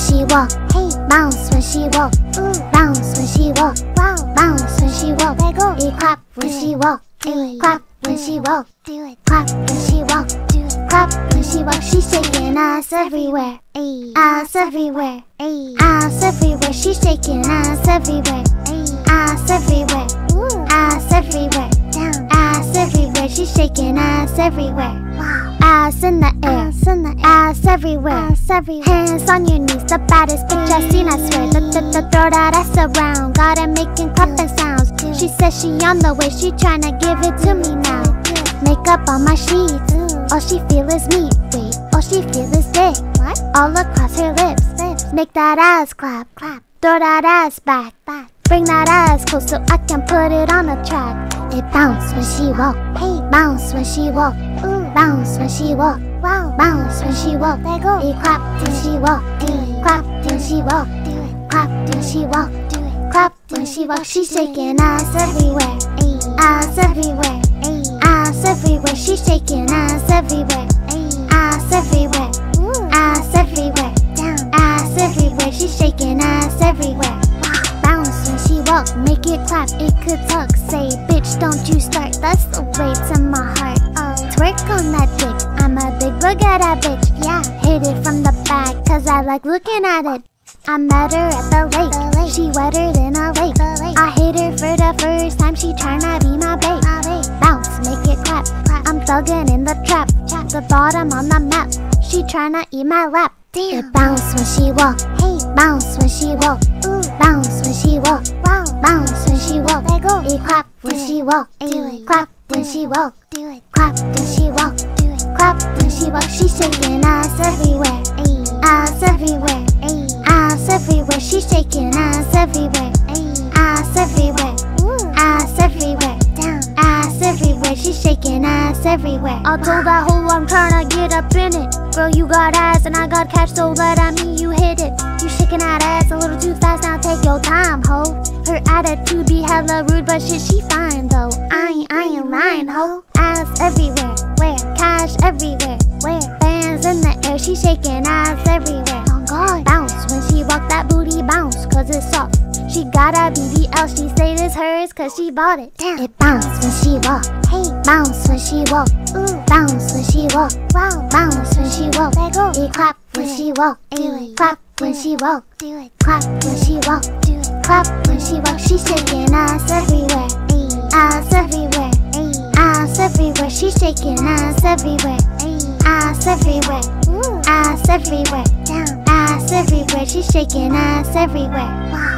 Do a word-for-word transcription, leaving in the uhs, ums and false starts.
she walk. Hey, bounce when she walk. Ooh, bounce when she walk. Wow, bounce when she walk. Let go. E clap when she walk. Do it. Clap when she walk. Do it. Clap when she walk. Do it. Clap when she walk. She's shaking ass everywhere. Ay, ass everywhere. Ay, ass everywhere. She's shaking ass everywhere. Ay, ass everywhere. Ooh, ass everywhere. Down, ass everywhere. She's shaking ass everywhere. Wow, ass in the air. Ass in the air. Ass everywhere. Ass everywhere. Hands on your knees. The baddest bitch I've seen, I swear. Th th th Throw that ass around. Got her making clapping sounds. She says she on the way. She tryna give it to me now. Makeup on my sheets. All she feel is me. Wait, all she feel is dick. What? All across her lips. lips. Make that ass clap. Clap. Throw that ass back. Back. Bring that ass close so I can put it on the track. It bounce when she walk. Hey, bounce when she walk. Ooh, bounce when she walk. Wow, bounce when she walk. Let go. It clap when she walk. Do it. Clap when she walk. Do it. Clap when she walk. Do it. Clap when she walk. She's shaking ass everywhere. Ay, ass everywhere. Ay, ass everywhere. She's shaking ass everywhere. Ay, ass everywhere. Ooh, ass everywhere. Down, ass everywhere. She's shaking ass everywhere. Bounce when she walk, make it clap, it could talk. Say, bitch, don't you start, that's the way to my heart. Oh, twerk on that dick, I'm a big booger bitch. Yeah, hit it from the back, cause I like looking at it. I met her at the lake, the lake. She wetter than a lake. lake. I hit her for the first time, she tryna be my babe. My babe. Bounce, make it clap, clap. I'm thugging in the trap, trap. The bottom on the map, she tryna eat my lap. Damn. It bounce when she walk. Hey, bounce when she walk. Ooh, bounce when she walk. Wow, bounce when she walk. Let go. E clap when she walk. Do it. Clap when she walk. Do it. Clap when she walk. Do it. Clap when she walk. She's shaking ass everywhere. Ay, ass everywhere. Ay, ass everywhere. She's shaking ass everywhere. Ay, ass everywhere. Ooh, ass everywhere. Down, ass everywhere. She's shaking ass everywhere. I told that hoe I'm tryna get up in it. Girl, you got ass and I got cash, so let I mean you hit it. You shaking that ass a little too fast, now take your time, ho. Her attitude be hella rude, but shit, she fine, though. I ain't, I ain't lying, ho. Ass everywhere, where? Cash everywhere, where? Bands in the air, she shaking ass everywhere. Oh God, bounce when she walk, that booty bounce, cause it's soft. She got a B B L, she say it's hers, cause she bought it. Damn. It bounce when she walk. Hey, bounce when she walk. Ooh, bounce when she walk. Wow, bounce when she walk. Let go. E clap when she walk. Do it. Clap when she walk. Do it. Clap when she walk. Do it. Clap when she walk. She's shaking ass everywhere. Ay, ass everywhere. Ay, ass everywhere. She's shaking ass everywhere. Ay, ass everywhere. Ooh, ass everywhere. Down, ass everywhere. She's shaking ass everywhere. Wow.